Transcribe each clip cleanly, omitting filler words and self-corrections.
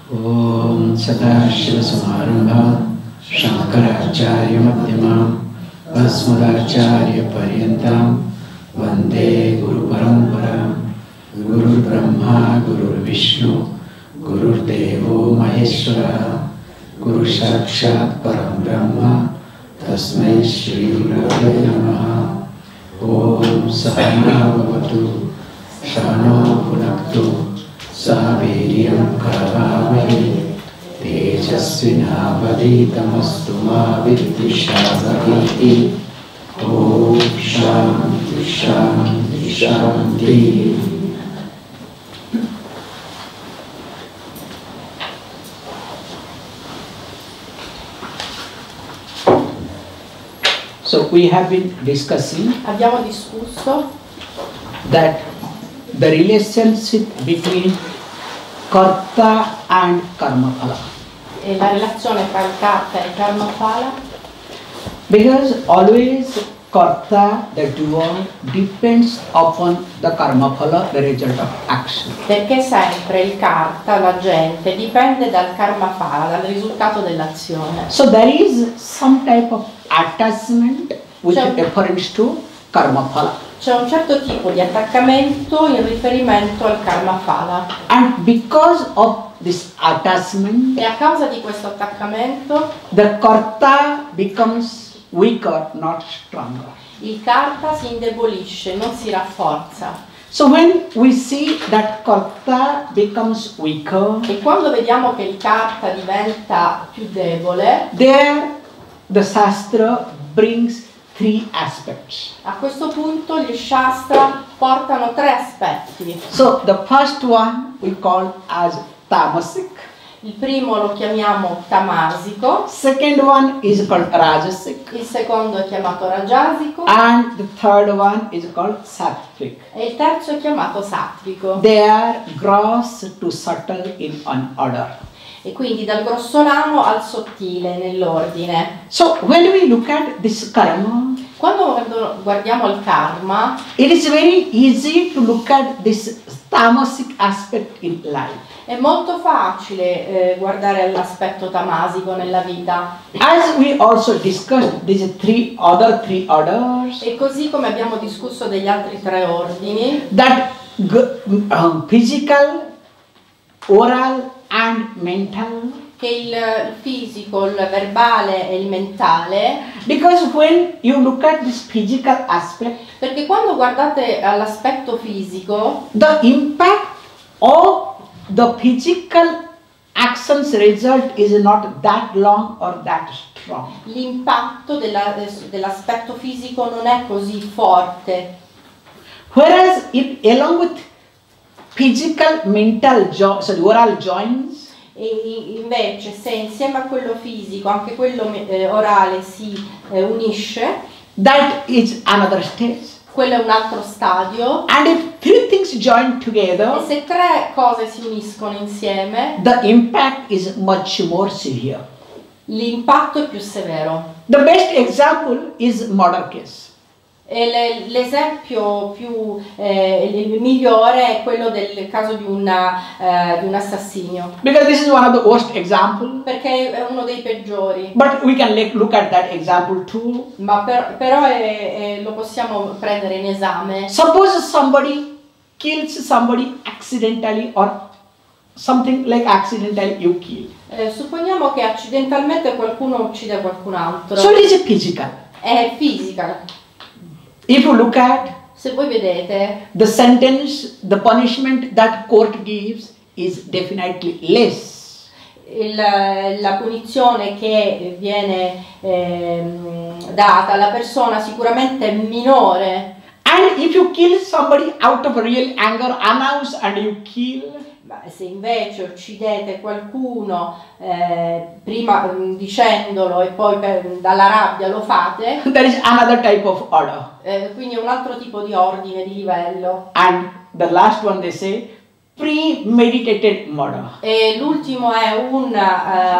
Om Sadashiva-Samarambha Shankaracharya-Madhyamam Asmadacharya-Paryantam Vande Guru-Paramparam Guru Brahma Guru Vishnu Guru Devo Maheshwara Guru Sakshat Param Brahma Tasmai Shri Gurave Namaha. Om Sahana Bhavatu Sahano Bhunaktu Saviriyam Karavavahe Tejasvinavaditamastu ma vidvishavahiti. Om Shanti Shanti Shanti. So we have been discussing Abbiamo discusso that the relationship between karta and karma phala. la relazione tra il karta e il karma phala, Because always karta, the doer, depends upon the karma phala, the result of action. perché sempre il karta, l'agente, dipende dal karma phala, dal risultato dell'azione. So there is some type of attachment with reference to karma phala. C'è un certo tipo di attaccamento in riferimento al karma phala And because of this attachment, e a causa di questo attaccamento the karta becomes weaker, not stronger. il karta si indebolisce, non si rafforza. So when we see that karta becomes weaker, E quando vediamo che il karta diventa più debole, there the Shastra brings three aspects. a questo punto gli Shastra portano tre aspetti. So the first one we call as tamasic, Il primo lo chiamiamo tamasico, second one is called rajasic, il secondo è chiamato rajasico and the third one is called sattvic. e il terzo è chiamato sattvico. They are gross to subtle in an order. E quindi dal grossolano al sottile nell'ordine. So when we look at this karma, Quando guardiamo il karma, it is very easy to look at this tamasic aspect in life. è molto facile guardare l'aspetto tamasico nella vita. As we also discussed these other three orders, E così come abbiamo discusso degli altri tre ordini, that physical, oral and mental, che il fisico, il verbale e il mentale, because when you look at this physical aspect, perché quando guardate all'aspetto fisico, the impact of the physical actions result is not that long or that strong. l'impatto dell'aspetto fisico non è così forte. Whereas if along with physical, mental, oral joints, E invece se insieme a quello fisico anche quello orale si unisce, that is another stage. quello è un altro stadio. And if three things join E together, se tre cose si uniscono insieme, the impact is much more severe. l'impatto è più severo. The best example is murder case. E l'esempio più il migliore è quello del caso di un assassinio, Because this is one of the worst examples. perché è uno dei peggiori. But we can look at that example too. Ma però lo possiamo prendere in esame. Suppose somebody kills somebody accidentally or something like accidentally you kill. Supponiamo che accidentalmente qualcuno uccide qualcun altro. So it is a physical. È fisica. If you look at Se voi vedete, the sentence, the punishment that court gives is definitely less. la punizione che viene data alla persona sicuramente è minore. And if you kill somebody out of real anger, unannounced, and you kill, Ma se invece uccidete qualcuno prima dicendolo e poi dalla rabbia lo fate, there is another type of order. quindi è un altro tipo di ordine, di livello. And the last one they say, premeditated murder. E l'ultimo è un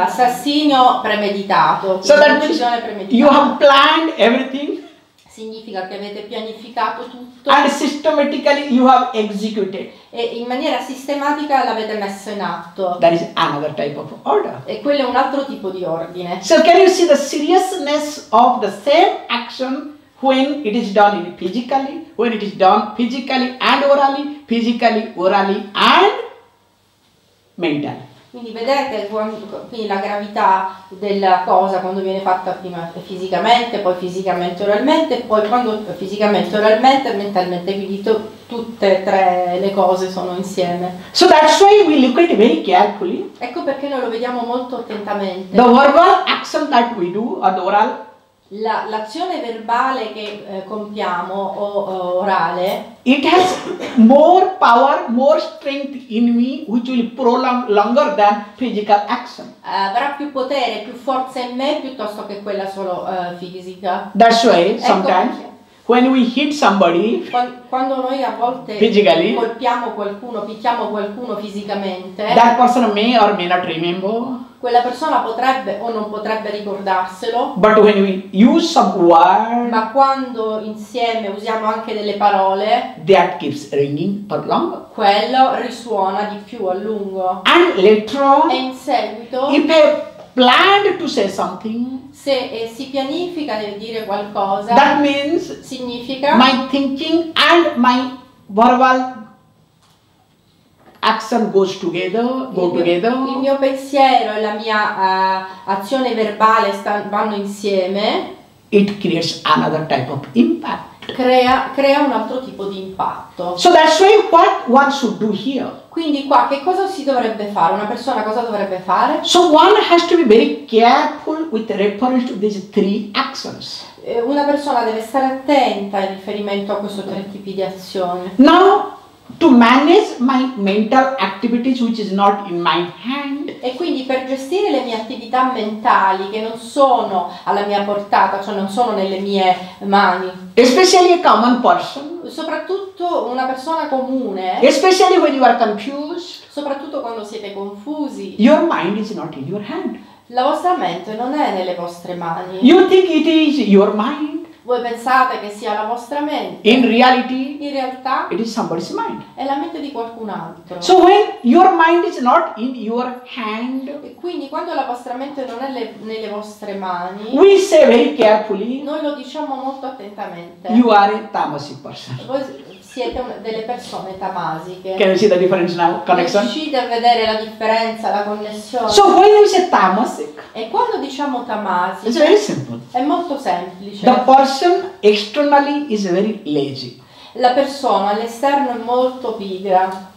assassinio premeditato, So quindi that un'uccisione you premeditata. have planned everything Significa significa che avete pianificato tutto and systematically you have executed. e in maniera sistematica l'avete messo in atto. That is another type of order. E quello è un altro tipo di ordine. So can you see the seriousness of the same action when it is done physically, when it is done physically and orally and mentally. Quindi vedete quindi la gravità della cosa quando viene fatta prima fisicamente, poi fisicamente oralmente, poi quando fisicamente oralmente e mentalmente, quindi tutte e tre le cose sono insieme. So that's why we look at it very carefully. Ecco perché noi lo vediamo molto attentamente. The verbal action that we do or the oral, L'azione verbale che compiamo o orale, it has more power, more strength in me, which will prolong longer than physical action. avrà più potere, più forza in me piuttosto che quella solo fisica. That's why Ecco sometimes perché. when we hit somebody Quando noi a volte physically, colpiamo qualcuno, picchiamo qualcuno fisicamente, that person may or may not remember. quella persona potrebbe o non potrebbe ricordarselo, But when we use some word, ma quando insieme usiamo anche delle parole, that keeps ringing for longer. quello risuona di più a lungo. And later on, E in seguito, if I planned to say something, se si pianifica di dire qualcosa, that means significa my thinking and my verbal action goes together, go il together. mio pensiero e la mia azione verbale vanno insieme, It creates another type of impact. crea un altro tipo di impatto. So that's why what one should do here. Quindi qua che cosa si dovrebbe fare? Una persona cosa dovrebbe fare? So one has to be very careful with reference to these three actions. Una persona deve stare attenta in riferimento a questi tre tipi di azione. Now, to manage my mental activities which is not in my hand, E quindi per gestire le mie attività mentali che non sono alla mia portata, cioè non sono nelle mie mani, especially a common person, soprattutto una persona comune, especially when you are confused, soprattutto quando siete confusi, your mind is not in your hand. la vostra mente non è nelle vostre mani. You think it is your mind. Voi pensate che sia la vostra mente, In reality, in realtà it is somebody's mind. è la mente di qualcun altro. So when your mind is not in your hand, E quindi quando la vostra mente non è nelle vostre mani, we say very carefully, noi lo diciamo molto attentamente. you are a tamasic person. Voi siete delle persone tamasiche. Can you see the difference now? Connection? Riuscite a vedere la differenza, la connessione? So when you say tamasic, E quando diciamo it's tamasiche very simple. è molto semplice. The person externally is very lazy. La persona all'esterno è molto pigra,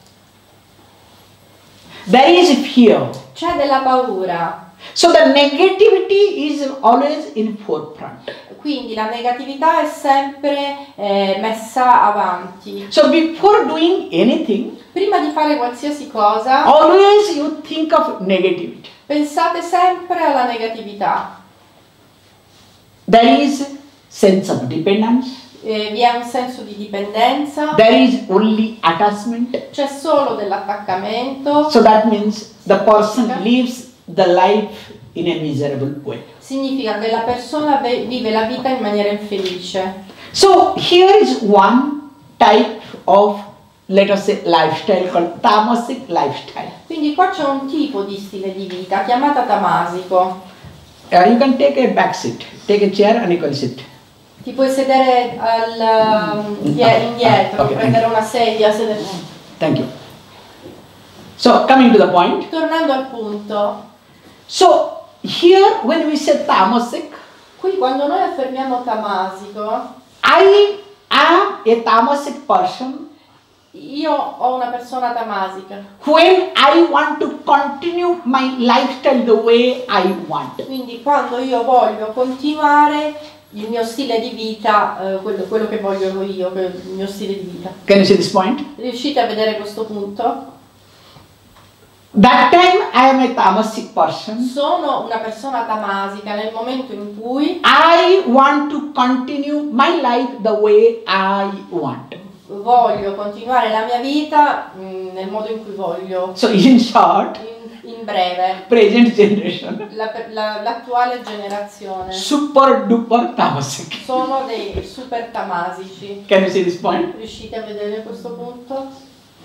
There is fear. c'è della paura, So the negativity is always in forefront. quindi la negatività è sempre messa avanti. So before doing anything, Prima di fare qualsiasi cosa, always you think of negativity. pensate sempre alla negatività. There is sense of dependence. Vi è un senso di dipendenza, There is only attachment. c'è solo dell'attaccamento, So that means the person lives the life in a miserable way. significa che la persona vive la vita in maniera infelice. So here is one type of, let us say, lifestyle called tamasic lifestyle. Quindi qua c'è un tipo di stile di vita chiamata tamasico. You can take a back seat, take a chair and you can sit. Ti puoi sedere indietro, Okay, prendere una sedia, sedere. Thank you. So coming to the point. Tornando al punto, So here when we say tamasic, qui quando noi affermiamo tamasico, I am a tamasic person io ho una persona tamasica. when I want to continue my lifestyle the way I want. Quindi quando io voglio continuare il mio stile di vita, quello che voglio io, il mio stile di vita. Can you see this point? Riuscite a vedere questo punto? That time I am a tamasic person. Sono una persona tamasica nel momento in cui I want to continue my life the way I want. voglio continuare la mia vita nel modo in cui voglio. So in short, In breve, present generation, l'attuale generazione super duper tamasic. sono dei super tamasici. Can you see this point? Riuscite a vedere questo punto?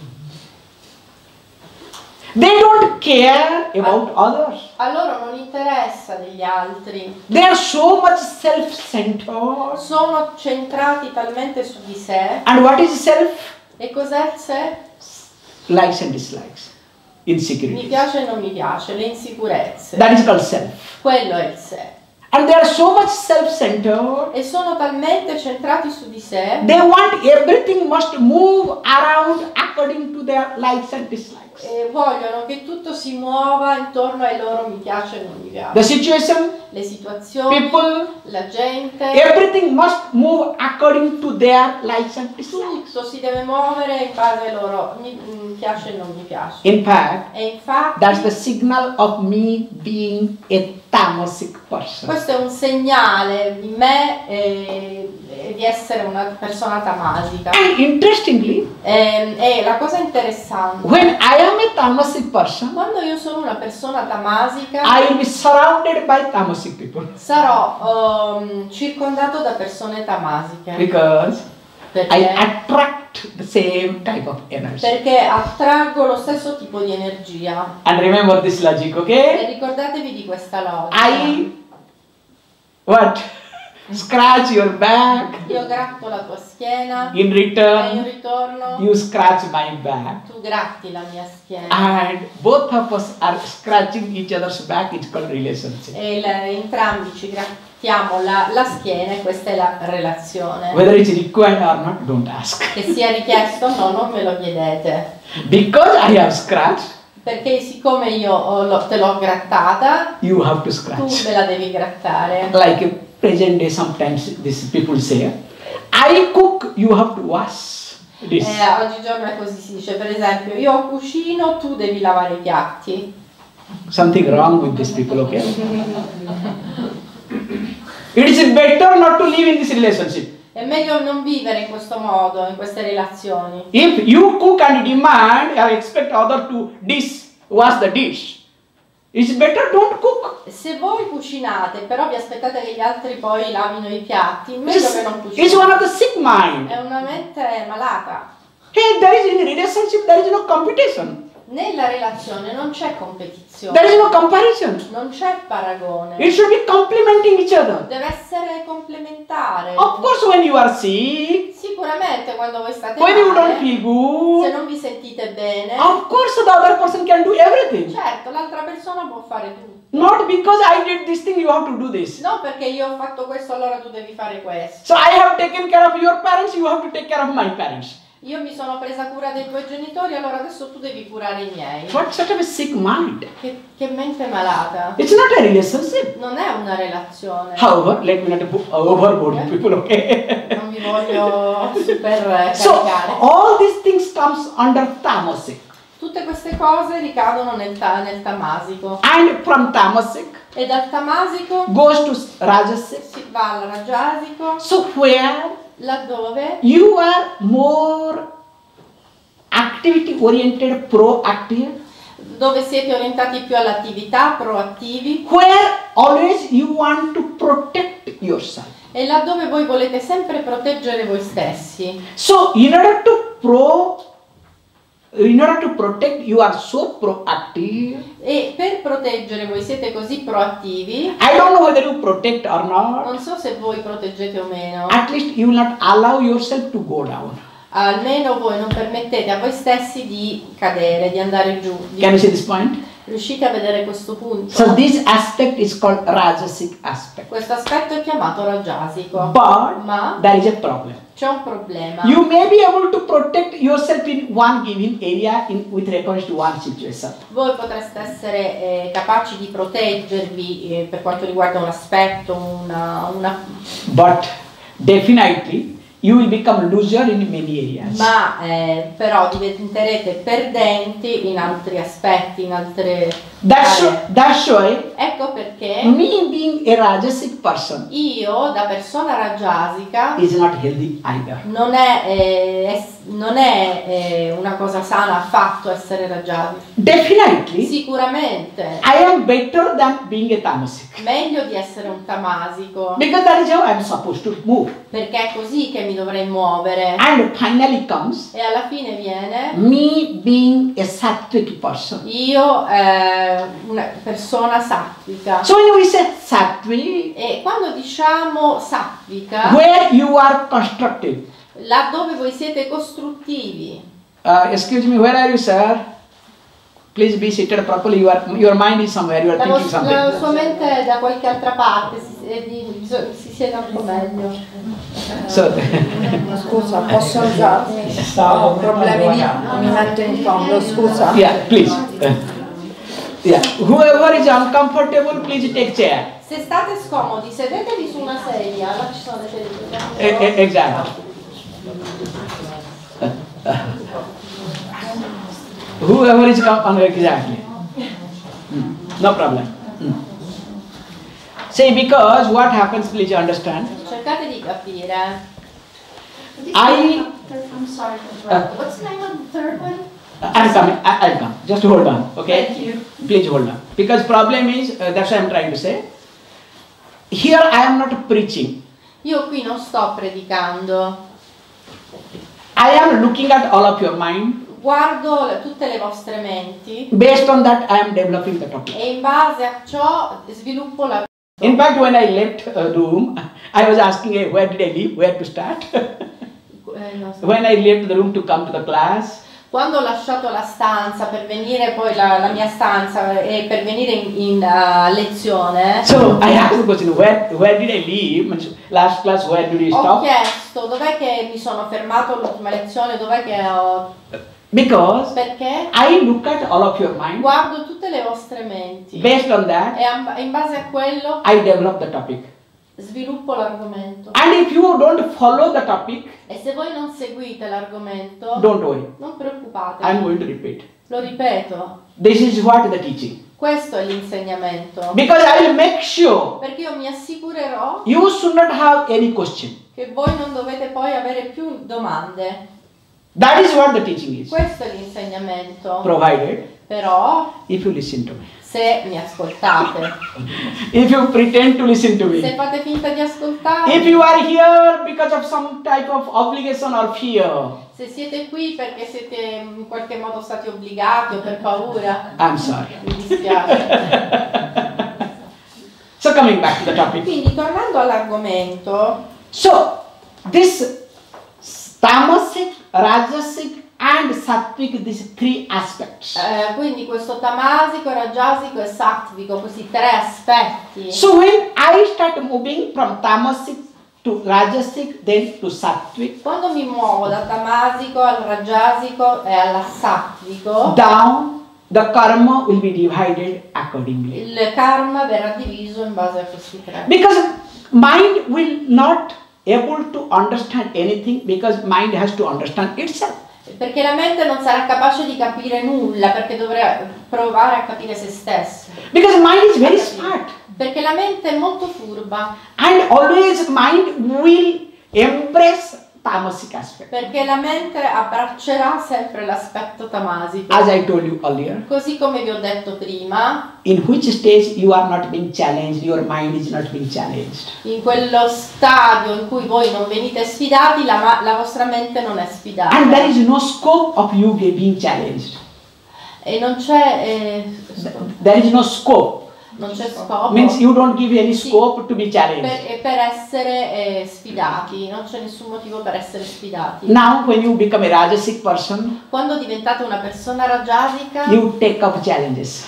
They don't care about others. A loro non interessa degli altri, They are so much self-centered. sono centrati talmente su di sé. And what is self? E cos'è il sé? Likes and dislikes, Mi insecurity. piace e non mi piace, le insicurezze. That is called self. Quello è il sé. And they are so much self-centered. E sono talmente centrati su di sé, They want everything must move around according to their likes and dislikes. e vogliono che tutto si muova intorno ai loro mi piace e non mi piace. The situation, Le situazioni, people, la gente, everything must move according to their likes and dislikes. tutto si deve muovere in base ai loro mi piace e non mi piace. In fact, E infatti that's the signal of me being a tamasic person. questo è un segnale di me di essere una persona tamasica. And interestingly, E la cosa interessante, when I am a tamasic person, quando io sono una persona tamasica, I will be surrounded by tamasic people sarò circondato da persone tamasiche. because I Perché? attract the same type of energy. Perché attraggo lo stesso tipo di energia. And remember this logic, E okay? ricordatevi di questa logica. What? Scratch your back. Io gratto la tua schiena In e in return, ritorno you scratch my back. tu gratti la mia schiena. And both of us are scratching each other's back. It's called relationship. E entrambi ci grattiamo la schiena e questa è la relazione. Whether it's required or not, don't ask. Che sia richiesto o no, non me lo chiedete. Because I have scratched, Perché siccome io te l'ho grattata, you have to tu scratch. me la devi grattare. Like a present day, sometimes these people say, I cook, you have to wash this. Oggigiorno è così, si dice, per esempio, io cucino, tu devi lavare i piatti. Something wrong with these people, okay? It is better not to live in this relationship. È meglio non vivere in questo modo, in queste relazioni. If you cook and demand or expect other to wash the dish, it's better don't cook. Se voi cucinate, però vi aspettate che gli altri poi lavino i piatti, meglio che non It's one cucinate. of the sick mind. È una mente malata. Hey, there is in relationship, there is no competition. Nella relazione non c'è competizione, There is no comparison. non c'è paragone. It should be complementing each other. Deve essere complementare. Of course, when you are sick, Sicuramente quando voi state when you don't male, feel se good, non vi sentite bene, of course the other person can do everything. certo, l'altra persona può fare tutto. Not because I did this thing, you have to do this. Non perché io ho fatto questo, allora tu devi fare questo. So I have taken care of your parents, you have to take care of my parents. Io mi sono presa cura dei tuoi genitori, allora adesso tu devi curare i miei. What sort of a sick mind? Che mente malata. It's not a relationship. Non è una relazione. However, let me not overboard people, okay? Non vi voglio super So caricare. all these things comes under tamasic, Tutte queste cose ricadono nel tamasico. and from tamasic E dal tamasico goes to rajasic. si va al rajasico, So where laddove you are more activity oriented, proactive, dove siete orientati più all'attività, proattivi, where always you want to protect yourself. e laddove voi volete sempre proteggere voi stessi. So in order to protect, you are so proactive. E per proteggere voi siete così proattivi, I don't know whether you protect or not. non so se voi proteggete o meno, At least you will not allow yourself to go down. almeno voi non permettete a voi stessi di cadere, di andare giù. Can you see this point? Riuscite a vedere questo punto? So this aspect is called rajasic aspect. Questo aspetto è chiamato rajasico, But ma there is a problem. c'è un problema. You may be able to protect yourself in one given area with reference to one situation. Voi potreste essere capaci di proteggervi per quanto riguarda un aspetto, una But definitely you will become loser in many areas. ma però diventerete perdenti in altri aspetti, in altre aree. That's why Ecco perché me being a Rajasic person io, da persona rajasica, is not healthy either. non è una cosa sana affatto essere rajasico. Definitely, Sicuramente I am better than being a Tamasic. meglio di essere un tamasico, Because that is how I am supposed to move. perché è così che mi dovrei muovere. And finally comes E alla fine viene me being a Sattvic person. io, una persona sattvica. So when we say Sattvic, E quando diciamo sattvica, where you are constructive. laddove voi siete costruttivi, Excuse me, where are you, sir? Please be seated properly. Your mind is somewhere. You are thinking la something. sua mente è da qualche altra parte, si siede un po' meglio. So, Scusa, posso alzarmi? Ho problemi, mi metto in fondo, scusa. yeah, please. Yeah, whoever is uncomfortable, please take chair. Se state scomodi, sedetevi su una sedia, là ci sono le sedie. Exactly. Whoever is exactly. No problem. See, because what happens, please understand. Cercate di capire. I'm sorry to interrupt. What's the name of the third one? I'm coming. I'll come. Just hold on, okay? Thank you. Please hold on. Because problem is, that's what I'm trying to say. Here I am not preaching. Io qui non sto predicando, I am looking at all of your mind. guardo tutte le vostre menti Based on that, I am developing the topic. e in base a ciò sviluppo la... In fact, when I left the room, I was asking, hey, where did I leave? Where to start? non so. When I left the room to come to the class, Quando ho lasciato la stanza per venire poi la mia stanza e per venire in lezione, so I asked the question, where did I leave? Means last class, where did you ho stop? chiesto dov'è che mi sono fermato l'ultima lezione, dov'è che ho... Because Perché I look at all of your mind. guardo tutte le vostre menti Based on that, e in base a quello I develop the topic. sviluppo l'argomento. And if you don't follow the topic, E se voi non seguite l'argomento, don't worry. non preoccupatevi. I'm going to repeat. Lo ripeto, This is what the teaching. questo è l'insegnamento. Because I will make sure Perché io mi assicurerò you should not have any question. che voi non dovete poi avere più domande. That is what the teaching is. Questo è l'insegnamento. Provided Però if you listen to me. se mi ascoltate, If you pretend to listen to se me. fate finta di ascoltare, If you are here because of some type of obligation or fear, se siete qui perché siete in qualche modo stati obbligati o per paura, I'm sorry. mi dispiace. So coming back to the topic. Quindi tornando all'argomento, So this tamasic, rajasic and sattvic, these three aspects. quindi questo tamasico, rajasico e sattvico, questi tre aspetti. So when I start moving from tamasic to rajasic, then to sattvic, Quando mi muovo da tamasico al rajasico e al sattvico, down, the karma will be divided accordingly. il karma verrà diviso in base a questi tre. Because mind will not able to understand anything, because mind has to understand itself. Perché la mente non sarà capace di capire nulla, perché dovrà provare a capire se stessa. Because mind is very smart. Perché la mente è molto furba, And always mind will embrace tamasic aspect. perché la mente abbraccerà sempre l'aspetto tamasico. As I told you earlier, Così come vi ho detto prima, in which stage you are not being challenged, your mind is not being challenged. in quello stadio in cui voi non venite sfidati, la vostra mente non è sfidata. And there is no scope of you being challenged. E non c'è There is no scope. non c'è scopo Means you don't give any Sì. scope to be challenged. per essere sfidati, non c'è nessun motivo per essere sfidati. Now when you become a rajasic person, Quando diventate una persona rajasica, you take up challenges.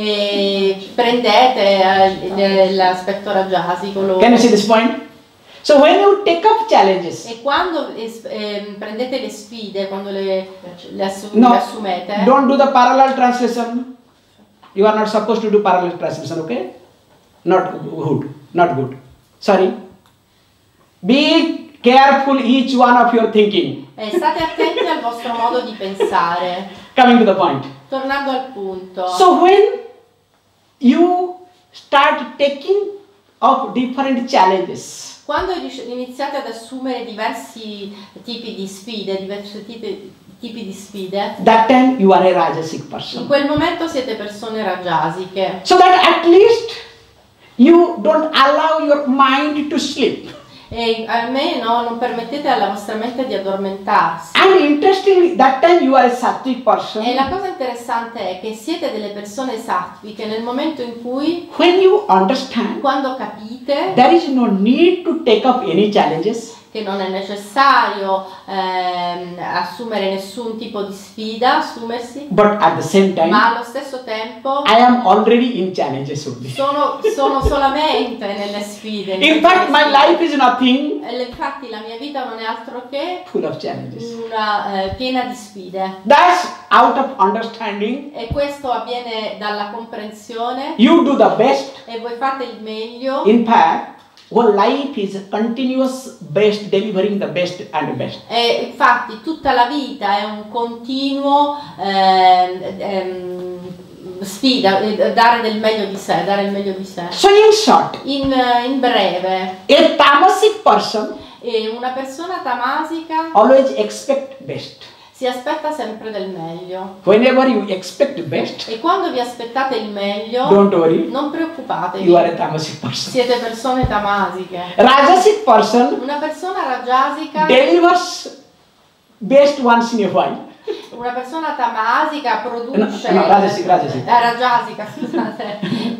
prendete l'aspetto rajasico Can you see this point? So when you take up challenges, e quando prendete le sfide, quando le no, assumete, don't do the parallel translation. You are not supposed to do parallel translation, okay? Not good, not good. Sorry. Be careful each one of your thinking. state attenti al vostro modo di pensare. Coming to the point. Tornando al punto, So when you start taking up different challenges, Quando iniziate ad assumere diversi tipi di sfide, tipi di sfide, that time you are a Rajasic in person. quel momento siete persone rajasiche. So that at least you don't allow your mind to sleep. E almeno non permettete alla vostra mente di addormentarsi. And interestingly, that time you are a Sattvic person. E la cosa interessante è che siete delle persone sattviche nel momento in cui, When you understand, quando capite there is no need to take up any challenges. che non è necessario assumere nessun tipo di sfida, assumersi, But at the same time, ma allo stesso tempo I am already in challenges only. sono solamente nelle sfide. In fact, my life is nothing Infatti la mia vita non è altro che full of challenges. una piena di sfide. That's out of understanding. E questo avviene dalla comprensione You do the best. e voi fate il meglio. In fact, whole life is continuous best, delivering the best and best. E infatti tutta la vita è un continuo sfida, dare del meglio di sé, dare il meglio di sé. So in short, In breve, a tamasic person una persona tamasica always expect best. si aspetta sempre del meglio. Whenever you expect best, E quando vi aspettate il meglio, don't worry, non preoccupatevi, you are a tamasic person. siete persone tamasiche. Rajasic person Una persona rajasica, delivers best once in a while. una persona tamasica produce No, rajasic. rajasica, scusate,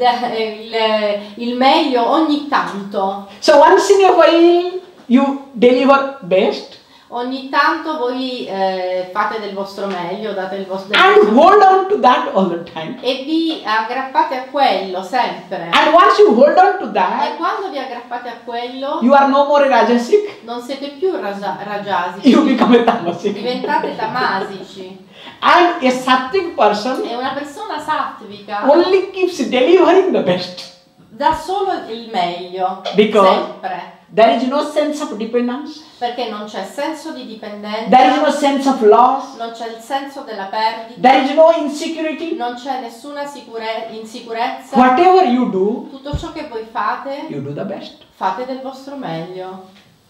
il meglio ogni tanto. So once in a while you deliver best Ogni tanto voi fate del vostro meglio, date il vostro and hold on to that all the time. e vi aggrappate a quello sempre. And once you hold on to E that, quando vi aggrappate a quello, you are no more a Rajasic, non siete più rajasici, you become a tamasic. diventate tamasici. And a sattvic person E una persona sattvica only keeps delivering the best. dà solo il meglio, Because sempre. there is no sense of dependence, Perché non c'è senso di dipendenza, there is no sense of loss, non c'è il senso della perdita, there is no insecurity. non c'è nessuna insicurezza. Whatever you do, Tutto ciò che voi fate, you do the best. fate del vostro meglio.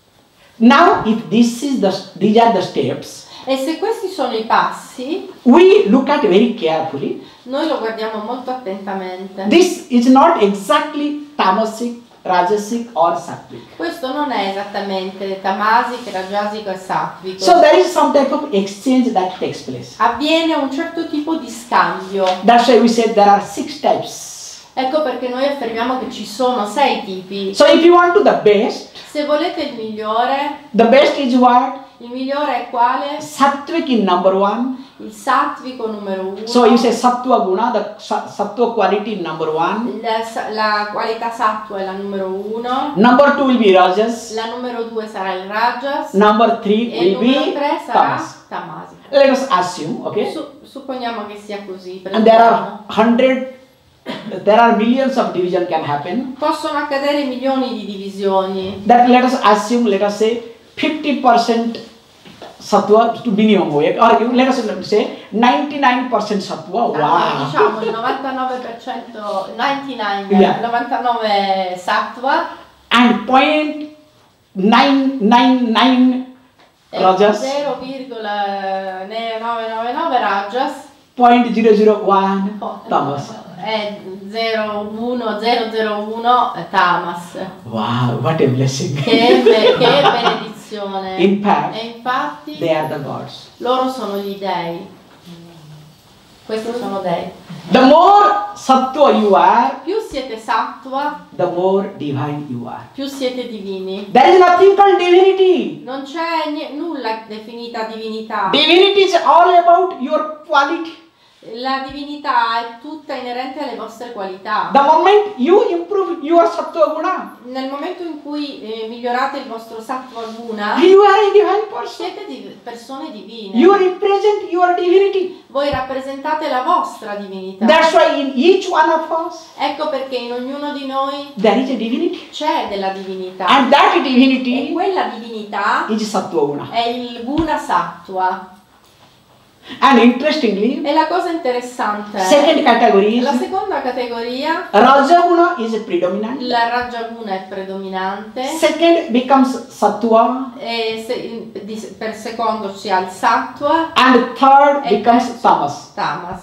Now, if these are the steps, E se questi sono i passi, we look at very carefully. noi lo guardiamo molto attentamente. This is not exactly tamasic, rajasic or sattvic. Questo non è esattamente tamasico, rajasico e sattvico. So there is some type of exchange that takes place. Avviene un certo tipo di scambio. That's why we said there are 6 types. Ecco perché noi affermiamo che ci sono 6 tipi. So if you want to the best, Se volete il migliore, the best is what? il migliore è quale? Sattvic in number 1. Il sattvico numero 1. So you say sattva guna, the sattva quality in number 1. La qualità sattva è la numero 1. Number 2 will be rajas. La numero 2 sarà il rajas. Number 3 E il will numero be 3 sarà tamas. tamasico. Let us assume, okay? Supponiamo che sia così. And there are there are millions of division can happen. Possono accadere milioni di divisioni. That let us assume, let us say 50% sattva to minimum way, or let us say 99% sattva. Wow. Diciamo il 99%, 99, Yeah. 99 sattva And 0.999 rajas, 0,999 rajas 0.001 tamas. e 0,1001 tamas. Wow, what a blessing. Che benedizione. In fact, E infatti they are the gods. loro sono gli dei. Questi sono dei. The more sattva you are, Più siete sattva, the more divine you are. più siete divini. There is nothing called divinity. Non c'è nulla definita divinità. Divinity is all about your quality. La divinità è tutta inerente alle vostre qualità. The moment you improve your sattva guna, Nel momento in cui migliorate il vostro sattva guna, you are a divine person. siete persone divine. You represent your divinity. Voi rappresentate la vostra divinità. That's why in each one of us Ecco perché in ognuno di noi there is a divinity. c'è della divinità. And that E divinity quella divinità is sattva guna. è il guna sattva. And interestingly, E la cosa interessante second è category la is seconda categoria, Rajaguna is predominant. la Rajaguna è predominante, Second becomes Sattva. e per secondo ci ha il Sattva And third e becomes terzo Tamas. Tamas.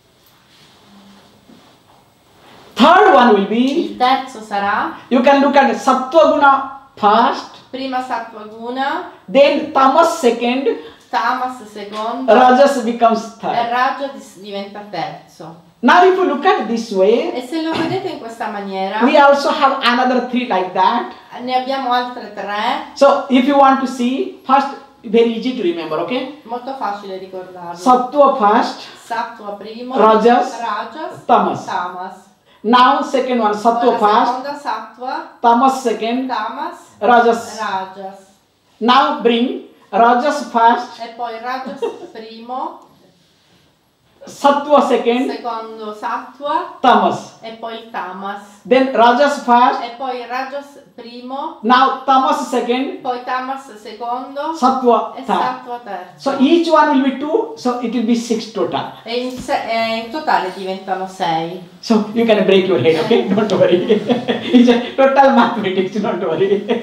Third one will be, Il terzo sarà you can look at Sattva Guna first, prima Sattva Guna, then Tamas second, Tamas secondo Rajas becomes e third. Raja diventa terzo. Now if you look at this way, E se lo vedete in questa maniera, we also have another three like that. ne abbiamo altre tre, So if you want to see, first very easy to remember, okay? molto facile ricordarlo. Sattva first, Sattva primo, Rajas, Rajas, Tamas. Tamas. Now second one Poi Sattva la first, seconda Sattva, Tamas second, Tamas, Rajas. Rajas. Now bring Rajas first, E poi Rajas primo, Sattva second, secondo Sattva Tamas. e poi il Tamas. Then Rajas first, E poi Rajas primo, now Tamas second, poi Tamas secondo Sattva e third. Sattva terzo. So each one will be 2, so it will be 6 total. E in totale diventano 6. So you can break your head, okay? Don't worry. It's a total mathematics, don't worry.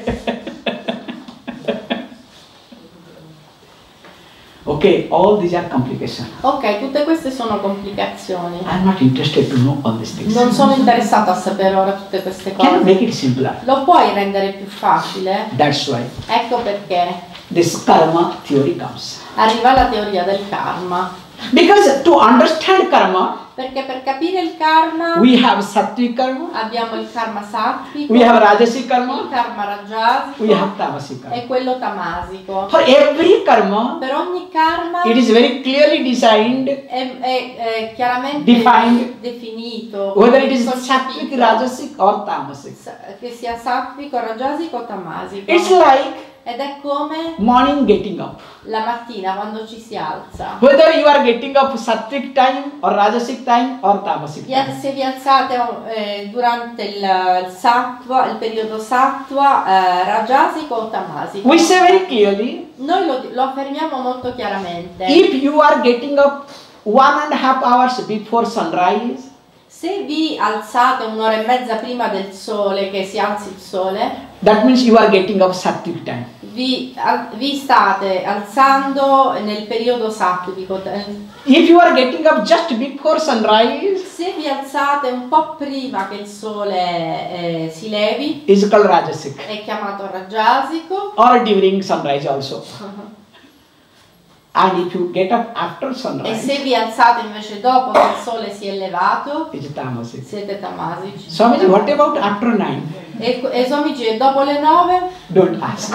Okay, all these are complications. Ok, tutte queste sono complicazioni. I'm not interested to know all these things. Non sono interessato a sapere ora tutte queste Can you cose. make it simpler? Lo puoi rendere più facile? That's why Ecco perché this karma theory comes. arriva la teoria del karma. Because to understand karma, Perché per capire il karma we have sattvic karma, abbiamo il karma sattvico, we have rajasic il karma, karma rajasico we have tamasic karma. e quello tamasico. For every karma, Per ogni karma it is very clearly designed è chiaramente Defined. definito, whether it is concepito, sattvic, rajasic or tamasic. che sia sattvico, rajasico o tamasico. It's like Ed è come morning getting up. la mattina quando ci si alza. Whether you are getting up sattvic time or rajasic time or tamasic time. Se vi alzate durante il sattva, il periodo sattva, rajasico o tamasico. We say very clearly, Noi lo affermiamo molto chiaramente. if you are getting up 1.5 hours before sunrise, Se vi alzate un'ora e mezza prima del sole, che si alzi il sole, that means you are getting up sattvic time. vi state alzando nel periodo sattvico. If you are getting up just before sunrise, Se vi alzate un po' prima che il sole si levi, is called rajasic. è chiamato rajasico. Or during sunrise also. And if you get up after E sunrise, se vi alzate invece dopo che il sole si è levato, it's tamasic. siete tamasici. Swamiji, what about after 9? E Swamiji, e dopo le 9? Don't ask.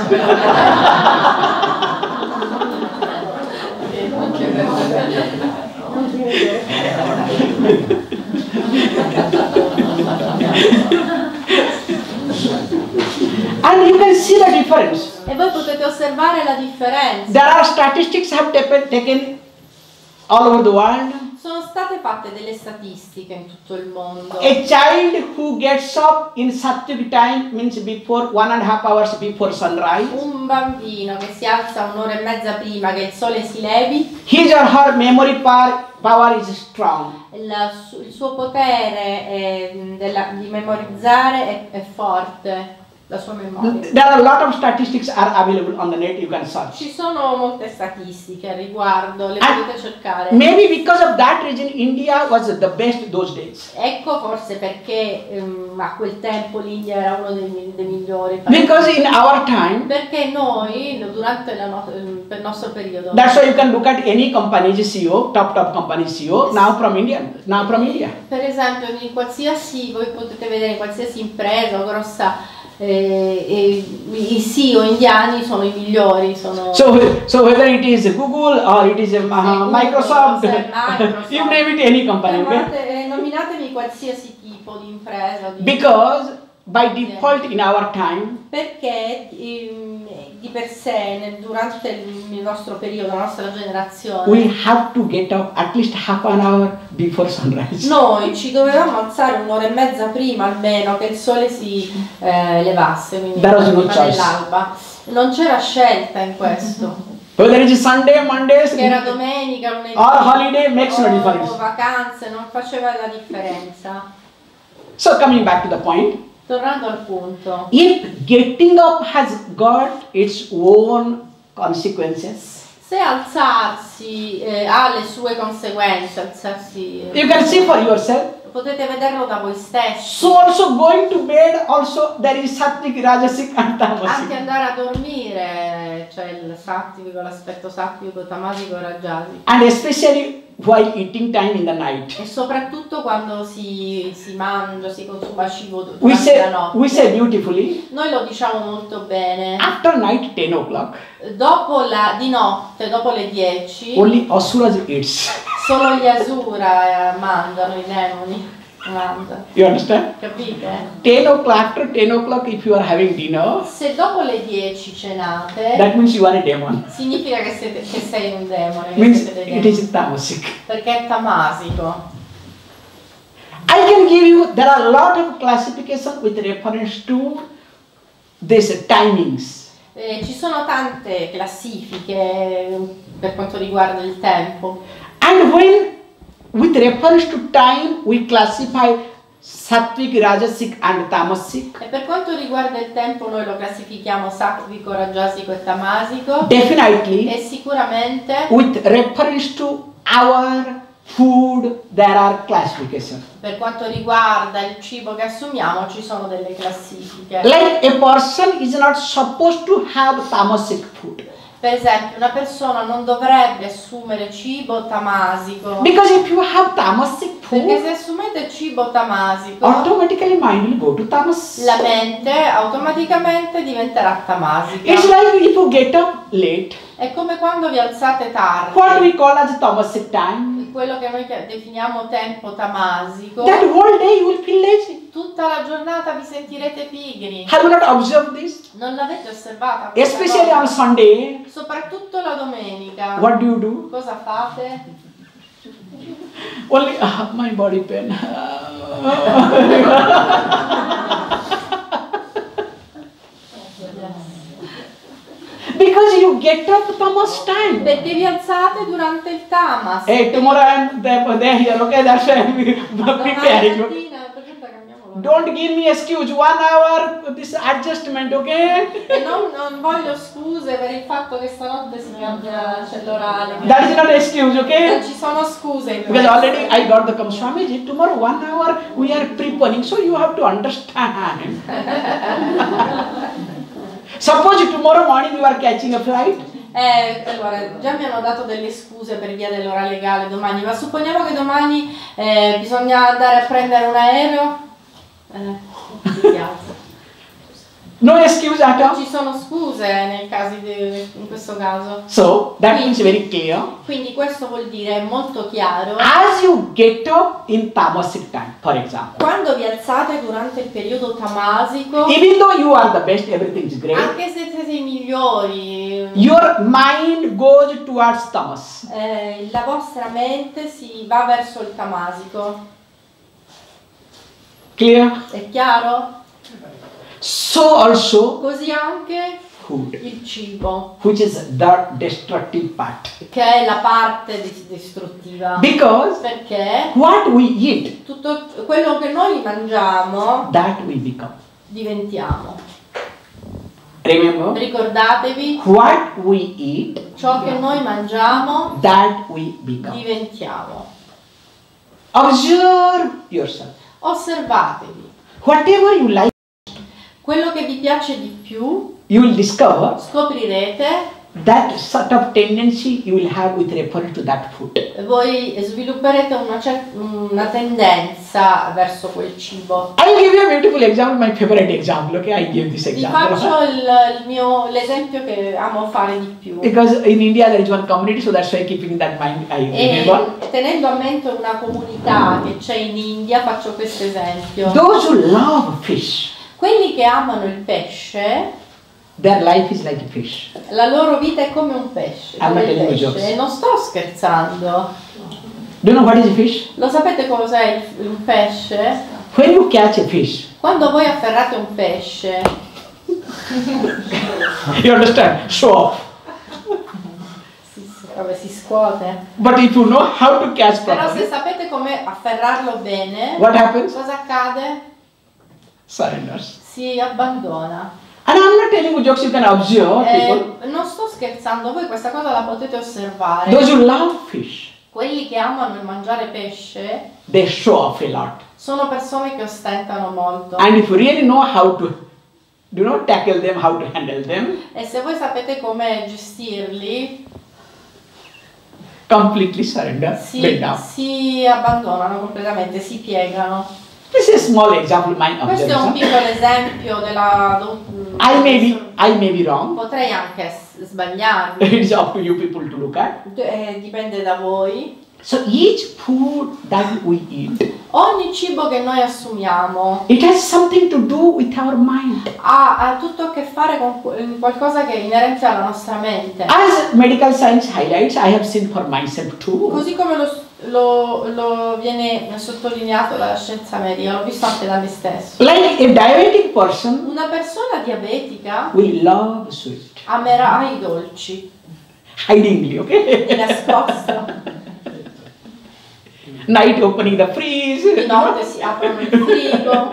And you can see the difference. E voi potete osservare la differenza. There are statistics have taken all over the world. Sono state fatte delle statistiche in tutto il mondo. A child who gets up in sattvic time means before 1.5 hours before sunrise. Un bambino che si alza un'ora e mezza prima che il sole si levi, His or her memory power is strong. il suo potere di memorizzare è forte, la sua memoria. There are a lot of statistics are available on the net, you can search. Ci sono molte statistiche a riguardo, le And potete cercare. maybe because of that reason India was the best those days. Ecco forse perché a quel tempo l'India era uno dei migliori paesi. Because in our time, Perché noi, durante per il nostro periodo, that's why you can look at any company's CEO, top company CEO, now from India. per esempio in qualsiasi, voi potete vedere in qualsiasi impresa o grossa, i CEO indiani sono i migliori, sono So whether it is Google or it is Microsoft, Microsoft. you name it, any company, okay? Nominatemi qualsiasi tipo di impresa. Because by default in our time, Perché di per sé, durante il nostro periodo, la nostra generazione, we have to get up at least half an hour before sunrise. noi ci dovevamo alzare un'ora e mezza prima almeno che il sole si levasse, quindi There was no prima choice. dell'alba. Non c'era scelta in questo. Whether it is Sunday, Monday, che era domenica, lunedì, or holiday, makes no difference. o vacanze, non faceva la differenza. So coming back to the point, Tornando al punto, if getting up has got its own consequences, se alzarsi ha le sue conseguenze, alzarsi, you can see for yourself. potete vederlo da voi stessi. So also going to bed, also there is sattvic, rajasic and Anche tamasic. andare a dormire, cioè il sattico, l'aspetto sattico, tamasico e rajasico. And especially while eating time in the night. E soprattutto quando si mangia, si consuma cibo We durante la notte. say beautifully, Noi lo diciamo molto bene. after night 10 o'clock, Di notte, dopo le 10, only asuras eats. solo gli asura mangiano, i demoni mangiano. You understand? Capite? 10 o'clock, after 10 o'clock if you are having dinner, Se dopo le 10 cenate, that means you are a demon. significa che sei un demone, che Means siete dei it demoni, is tamasic. perché è tamasico. I can give you, there are a lot of classification with reference to these timings. Ci sono tante classifiche per quanto riguarda il tempo. And when with reference to time we classify sattvic, rajasic and tamasic, E per quanto riguarda il tempo noi lo classifichiamo sattvico, rajasico e tamasico. definitely E sicuramente with reference to our food there are classifications. per quanto riguarda il cibo che assumiamo ci sono delle classifiche. Like a person is not supposed to have tamasic food. Per esempio, una persona non dovrebbe assumere cibo tamasico, Because if you have tamasic perché food, se assumete cibo tamasico, automatically mind will go to tamas. la mente automaticamente diventerà tamasica. It's like if you get up late, È come quando vi alzate tardi, what we call as tamasic time, quello che noi definiamo tempo tamasico, that whole day you will feel lazy. tutta la giornata vi sentirete pigri. Have you not observed this? Non l'avete osservata questa Especially cosa? on Sunday, Soprattutto la domenica. what do you do? Cosa fate? Only my body pain. Because you get up tamas time. Perché vi alzate durante il tamas. Hey, tomorrow I'm there here, okay? That's why I'm Domani preparing. mattina, aspetta, cambiamolo. Don't give me excuse. 1 hour this adjustment, okay? E non voglio scuse per il fatto che stanotte si cambia, c'è l'orale. That is not an excuse, Non okay? ci sono scuse in Because questo. already I got the come Swamiji, tomorrow 1 hour we are preponing, so you have to understand. Suppose tomorrow morning you are catching a flight. Allora, già mi hanno dato delle scuse per via dell'ora legale domani, ma supponiamo che domani bisogna andare a prendere un aereo. Si alza. No excuse at Non all. ci sono scuse in questo caso. So that means very clear. Quindi questo vuol dire è molto chiaro. As you get up in tamasic time, for example, Quando vi alzate durante il periodo tamasico, even though you are the best, everything is great, anche se siete i migliori, your mind goes towards tamas. la vostra mente si va verso il tamasico. Clear? È chiaro? So also Così anche food, il cibo, which is the destructive part. che è la parte distruttiva. Because Perché what we eat, tutto quello che noi mangiamo that we become. diventiamo. Remember, Ricordatevi, what we eat, ciò che noi mangiamo that we become. diventiamo. Observe yourself. Osservatevi. Whatever you like, Quello che vi piace di più, you will discover scoprirete, that sort of tendency you will have with reference to that food. voi svilupperete una tendenza verso quel cibo. I'll give you a beautiful example, my favorite example, okay? I give this Vi example. faccio l'esempio che amo fare di più. Because in India there is one community, so that's why keeping that mind I remember. E tenendo a mente una comunità che c'è in India, faccio questo esempio. Those who love fish, Quelli che amano il pesce, their life is like a fish. la loro vita è come un pesce. I'm come not il telling you pesce. jokes. E non sto scherzando. Do you know what is a fish? Lo sapete cos'è un pesce? When you catch a fish, Quando voi afferrate un pesce, you understand? Show off. dove si scuote. But if you know how to catch Però se properly, sapete come afferrarlo bene, what happens? cosa accade? Surrenders. Si abbandona. And I'm not telling you jokes, you can observe people. Non sto scherzando, voi questa cosa la potete osservare. Those who love fish, Quelli che amano il mangiare pesce they show off a lot. sono persone che ostentano molto. And if you really know how to, tackle them, how to handle them, E se voi sapete come gestirli, completely surrender, bend down. si abbandonano completamente, si piegano. This is a small example, my Questo è un observation. piccolo esempio della... I may be wrong. Potrei anche sbagliarmi, It is up to you people to look at. dipende da voi. So each food that we eat, Ogni cibo che noi assumiamo it has something to do with our mind. ha tutto a che fare con qualcosa che è inerente alla nostra mente. As medical science highlights, I have seen for myself too. Così come lo viene sottolineato dalla scienza medica, l'ho visto anche da me stesso. Like a diabetic person Una persona diabetica will love sweet, amerà i dolci, hidingly, di okay? nascosto. Night opening the freeze. Di notte si aprono il frigo.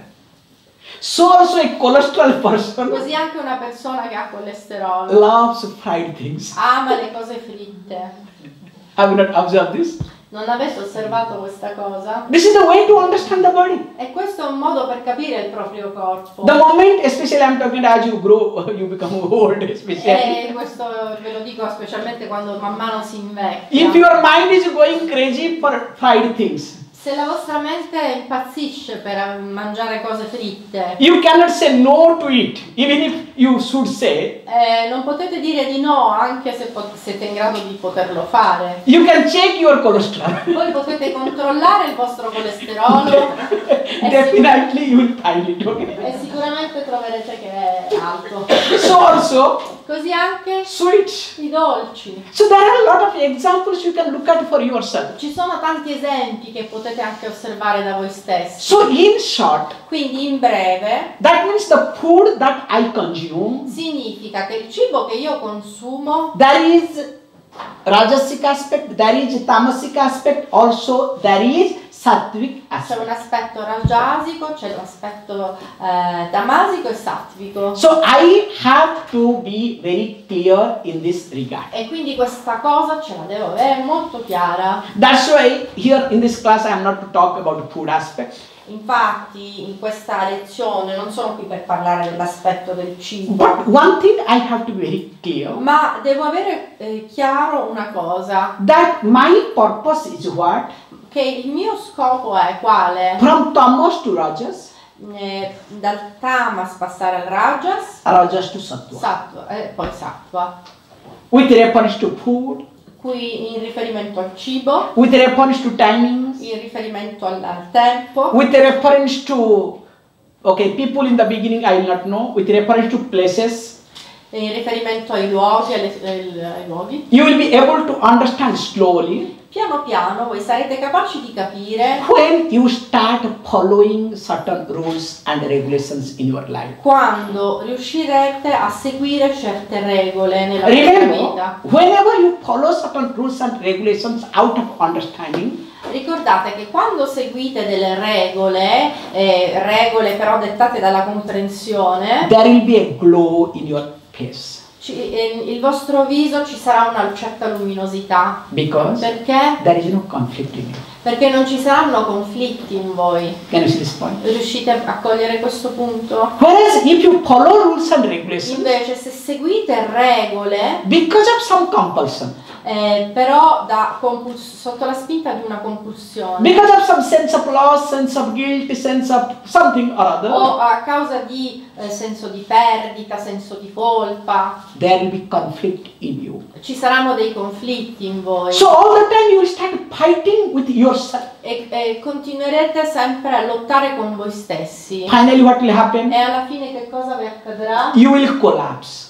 So also a cholesterol person Così anche una persona che ha colesterolo loves fried things. ama le cose fritte. Have you not observed this? Non avete osservato questa cosa? This is the way to understand the body. E questo è un modo per capire il proprio corpo. The moment, especially I'm talking as you grow, you become old, especially. E questo ve lo dico specialmente quando man mano si invecchia. If your mind is going crazy for fried things, Se la vostra mente impazzisce per mangiare cose fritte, you cannot say no to it, even if you should say. non potete dire di no anche se siete in grado di poterlo fare. You can check your cholesterol. Voi potete controllare il vostro colesterolo Definitely you will find it, okay? e sicuramente troverete che è alto. So also, Così anche sweets. i dolci. So there are a lot of examples you can look at for yourself. Ci sono tanti esempi che potete anche osservare da voi stessi. So in short, Quindi in breve that means the food that I consume, significa che il cibo che io consumo, there is rajasic aspect, there is tamasic aspect, also there is sattvic c'è aspect. un aspetto rajasico, c'è l'aspetto tamasico e sattvico. So I have to be very clear in this regard. E quindi questa cosa ce la devo avere molto chiara. That's why here in this class I am not to talk about the food aspect, Infatti in questa lezione non sono qui per parlare dell'aspetto del cibo, but one thing I have to be very clear, ma devo avere chiaro una cosa, that my purpose is what? che il mio scopo è quale? From tamas to rajas, Dal tamas passare al rajas, rajas to sattva. sattva, e poi sattva, With reference to food, qui in riferimento al cibo, with reference to timings, in riferimento al tempo, with reference to, okay, people in the beginning I will not know, with reference to places, in riferimento ai luoghi, ai luoghi. you will be able to understand slowly Piano piano voi sarete capaci di capire when you start following certain rules and regulations in your life. quando riuscirete a seguire certe regole nella vostra Remember, vita. whenever you follow certain rules and regulations out of understanding, Ricordate che quando seguite delle regole, regole però dettate dalla comprensione, there will be a glow in your face. il vostro viso ci sarà una certa luminosità. Because Perché? there is no conflict in it. Perché non ci saranno conflitti in voi. Can you see this point? Riuscite a cogliere questo punto? Whereas if you follow rules and regulations, Invece se seguite regole, because of some compulsion, però sotto la spinta di una compulsione, because of some sense of loss, sense of guilt, sense of something or other, o a causa di senso di perdita, senso di colpa, there will be conflict in you. ci saranno dei conflitti in voi. So all the time you will start fighting with yourself. E continuerete sempre a lottare con voi stessi. Finally what will happen? E alla fine che cosa vi accadrà? You will collapse.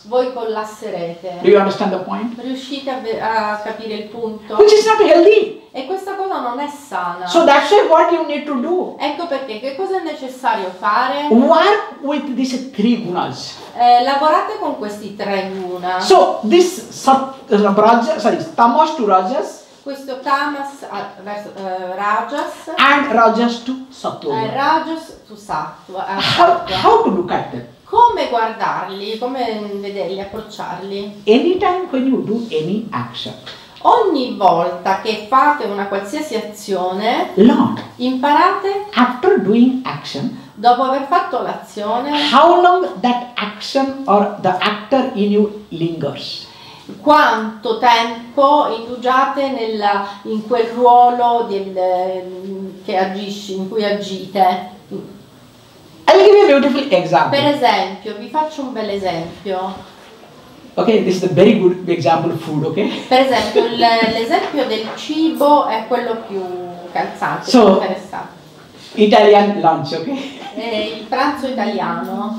voi collasserete. Do you understand the point? Riuscite a capire il punto? Which is not healthy. E questa cosa non è sana. So that's why what you need to do. Ecco perché, che cosa è necessario fare? Work with these three gunas. Lavorate con questi tre guna. So this tamas to rajas Questo tamas verso rajas and rajas to sattva. rajas to sattva. How to look at them? Come guardarli, come vederli, approcciarli? Anytime when you do any action, Ogni volta che fate una qualsiasi azione, Lord, imparate, after doing action, dopo aver fatto l'azione, how long that action or the actor in you lingers. quanto tempo indugiate in quel ruolo che agisci, in cui agite. I'll give you a beautiful Per example. esempio, vi faccio un bel esempio. Okay, this is a very good example of food, okay? Per esempio, l'esempio del cibo è quello più calzante, So- più interessante. Italian lunch, okay? Il pranzo italiano.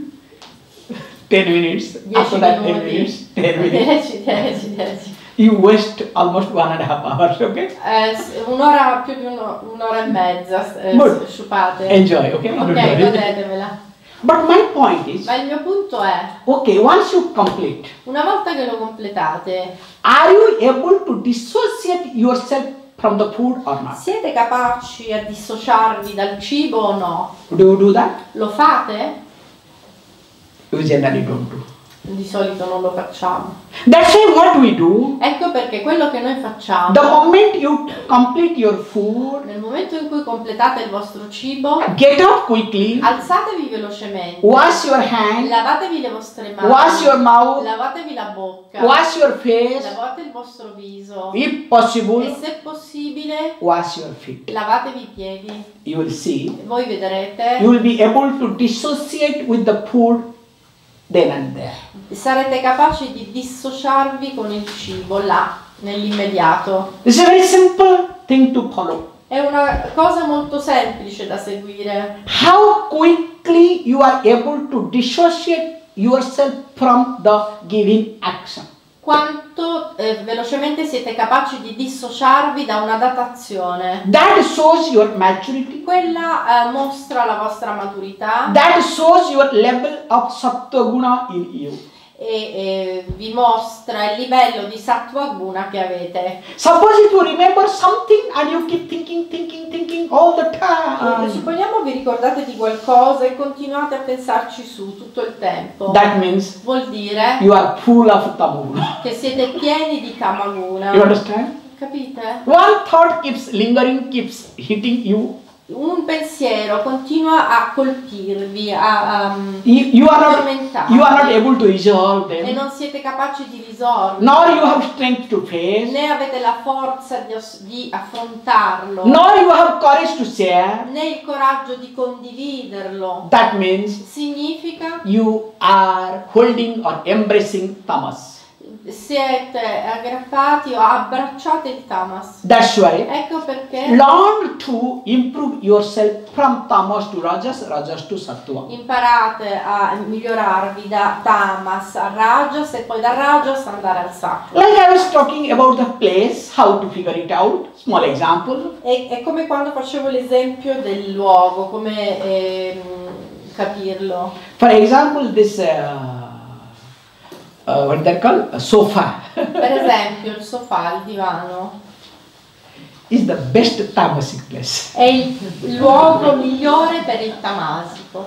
10 minutes. 10 After that 10 minuti. minutes. 10 minutes. 10. You waste almost 1.5 hours, okay? Un'ora, più di un'ora e mezza Good. sciupate. Enjoy, okay? Don't Ok, worry. godetevela. But my point is, Ma il mio punto è, okay, once you complete, una volta che lo completate, are you able to dissociate yourself from the food or not? siete capaci a dissociarvi dal cibo o no? Do you do that? Lo fate? You generally don't do. Di solito non lo facciamo. That's why what we do, Ecco perché quello che noi facciamo, the moment you complete your food, nel momento in cui completate il vostro cibo, get up quickly, alzatevi velocemente, wash your hands, lavatevi le vostre mani, wash your mouth, lavatevi la bocca, wash your face, lavate il vostro viso if e possible, se possibile wash your feet. lavatevi i piedi. You will see, Voi vedrete, you will be able to dissociate with the food then and there. sarete capaci di dissociarvi con il cibo là, nell'immediato. It's a very simple thing to follow. È una cosa molto semplice da seguire. How quickly you are able to dissociate yourself from the given action. Quanto velocemente siete capaci di dissociarvi da una datazione. That shows your maturity. Quella mostra la vostra maturità That shows your level of sattva guna in you. e vi mostra il livello di sattva guna che avete. Suppose if you remember something and you keep thinking all the time. Supponiamo vi ricordate di qualcosa e continuate a pensarci su tutto il tempo. That means Vuol dire you are full of tamaguna. che siete pieni di tamaguna. You understand? Capite? One thought keeps lingering, keeps hitting you. Un pensiero continua a colpirvi, You are tormentarvi. not able to resolve E them. non siete capaci di risolverlo, Nor you have strength to face. né avete la forza di affrontarlo, Nor you have courage to share. né il coraggio di condividerlo. That means Significa you are holding or embracing tamas. siete aggrappati o abbracciate il tamas. That's why Ecco perché learn to improve yourself from tamas to rajas, rajas to sattva. imparate a migliorarvi da tamas a rajas e poi da rajas andare al sattva. Like I was talking about the place, how to figure it out. Small example. È come quando facevo l'esempio del luogo, come capirlo. For example, this what they call a sofa Per esempio il sofà, il divano, is the best tamasic place. è il luogo migliore per il tamasico.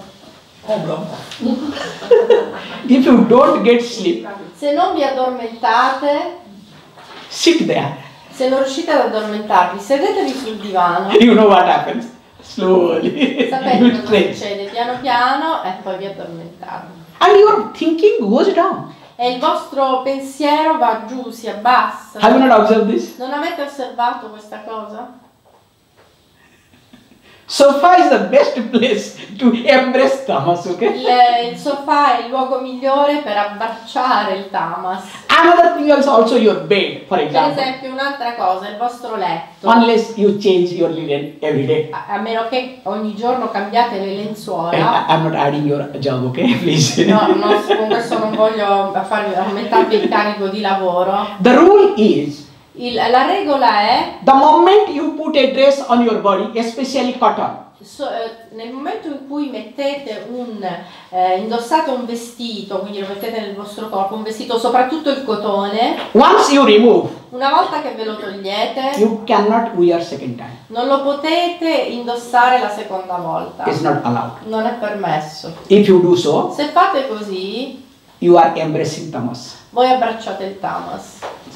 If you don't get sleep, Se non vi addormentate, sit there. se non riuscite ad addormentarvi, sedetevi sul divano, You know what happens. Slowly sapete you cosa stretch. succede, piano piano e poi vi addormentate. And your thinking goes down. E il vostro pensiero va giù, si abbassa. Have you not observed this? Non avete osservato questa cosa? Sofa is the best place to embrace tamas, okay? Il sofà è il luogo migliore per abbracciare il tamas. Another thing is also your bed, for Per example. esempio, un'altra cosa, il vostro letto. Unless you change your linen every day. A meno che ogni giorno cambiate le And lenzuola. I'm not adding your job, okay? Please. No, con questo non voglio farvi aumentarvi il carico di lavoro. The rule is, La regola è, the moment you put a dress on your body, especially cotton, nel momento in cui mettete indossate un vestito, quindi lo mettete nel vostro corpo, un vestito, soprattutto il cotone, once you remove, una volta che ve lo togliete, you cannot wear second time. non lo potete indossare la seconda volta. It's not allowed. Non è permesso. If you do so, Se fate così, you are embracing tamas. voi abbracciate il tamas.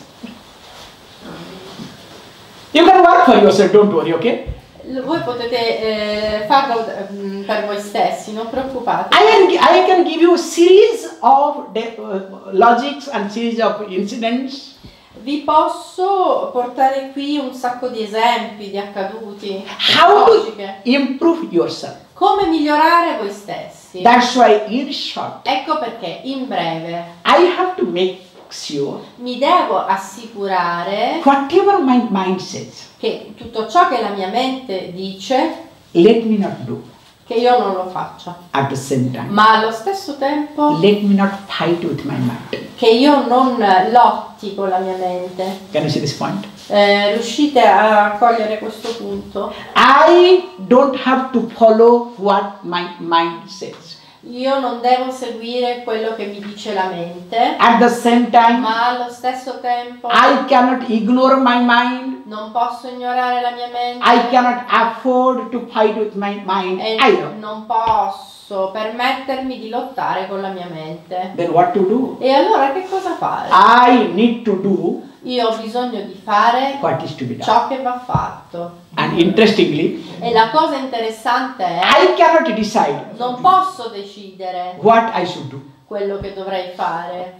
You can work for yourself, don't worry, okay? Voi potete farlo per voi stessi, non preoccupatevi. I can give you a series of logics and series of incidents. Vi posso portare qui un sacco di esempi di accaduti, How to logiche. improve yourself. Come migliorare voi stessi. That's why in short, Ecco perché, in breve, I have to make sure mi devo assicurare whatever my mind says, che tutto ciò che la mia mente dice, let me not do. che io non lo faccia. At the same time, Ma allo stesso tempo let me not fight with my mind. che io non lotti con la mia mente. Can you see this point? Riuscite a cogliere questo punto? I don't have to follow what my mind says. Io non devo seguire quello che mi dice la mente, At the same time, ma allo stesso tempo I cannot ignore my mind. non posso ignorare la mia mente I cannot afford to fight with my mind e either. non posso permettermi di lottare con la mia mente. Then what to do? E allora che cosa fare? I need to do Io ho bisogno di fare what is to be done. ciò che va fatto. And interestingly, E la cosa interessante è, I cannot decide non posso decidere what I should do. quello che dovrei fare.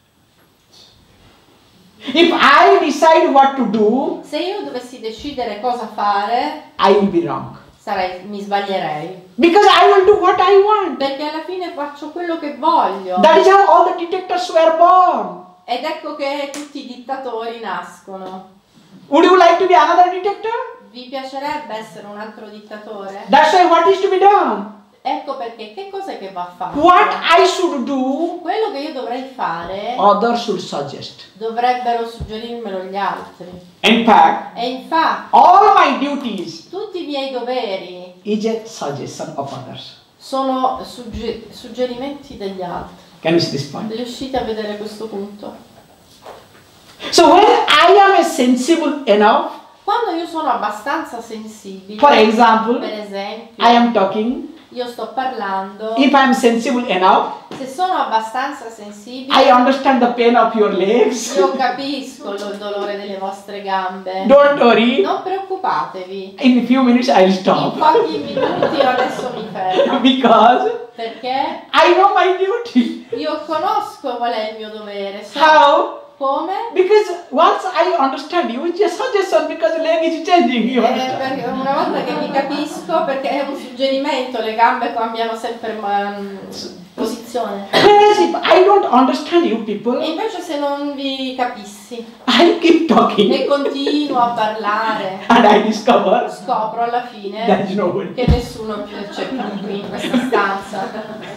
If I decide what to do, Se io dovessi decidere cosa fare, I will be wrong. mi sbaglierei. Because I will do what I want. Perché alla fine faccio quello che voglio. That is how all the dictators were born. Ed ecco che tutti i dittatori nascono. Would you like to be another dictator? Vi piacerebbe essere un altro dittatore? That's why what is to be done? Ecco perché, che cos'è che va fatto? What I should do, Quello che io dovrei fare, others should suggest. dovrebbero suggerirmelo gli altri. In fact, E infatti, all my duties tutti i miei doveri is a suggestion of others. sono suggerimenti degli altri. Can you see this point? Riuscite a vedere questo punto? So when I am sensible enough, Quando io sono abbastanza sensibile, for example, per esempio, I am talking, io sto parlando, if I am sensible enough, se sono abbastanza sensibile, I understand the pain of your legs. io capisco il dolore delle vostre gambe. Don't worry, Non preoccupatevi, in a few minutes I will in stop. pochi minuti io adesso mi fermo, Because perché I know my duty. io conosco qual è il mio dovere. So How? come? Because once I understand you, it's a suggestion because the leg is changing. You understand? Perché una volta che mi capisco, perché è un suggerimento, le gambe cambiano sempre posizione. Whereas if I don't understand you people, E invece se non vi capissi I keep talking e continuo a parlare, and I discover scopro alla there fine is nobody. che nessuno più c'è più qui in questa stanza.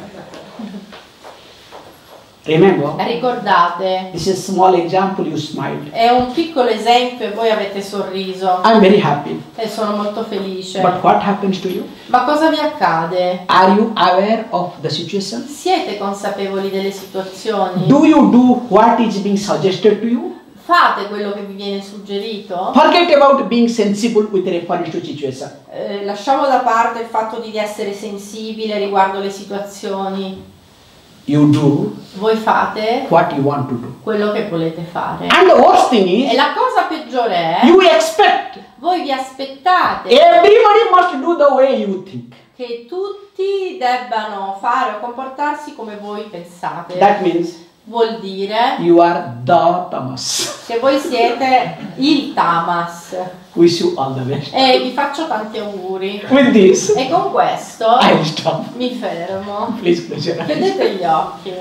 Remember, Ricordate, this is a small example, you smiled. è un piccolo esempio e voi avete sorriso I'm very happy. e sono molto felice. But what happens to you? Ma cosa vi accade? Are you aware of the situation? Siete consapevoli delle situazioni? Do you do what is being suggested to you? Fate quello che vi viene suggerito? Forget about being sensible with reference to situation. Lasciamo da parte il fatto di essere sensibile riguardo le situazioni. You do Voi fate what you want to do. quello che volete fare. And the worst thing E is, la cosa peggiore è, you expect voi vi aspettate everybody must do the way you think. che tutti debbano fare o comportarsi come voi pensate. That means vuol dire you are the tamas. che voi siete il tamas. Wish you all the best. E vi faccio tanti auguri. With this, E con questo I stop. mi fermo. Please close your eyes. Chiudete gli occhi.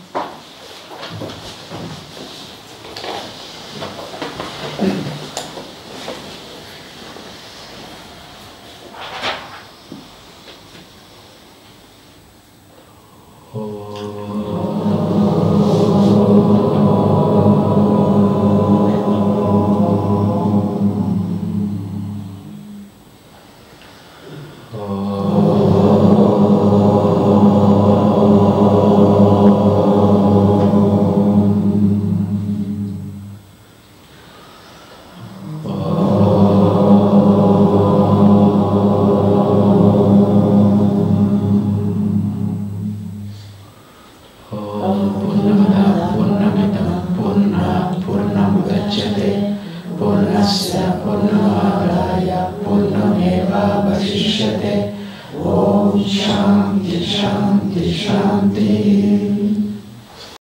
Purnasya Purnamadaya Purnameva Vasishyate. Om Shanti Shanti Shanti.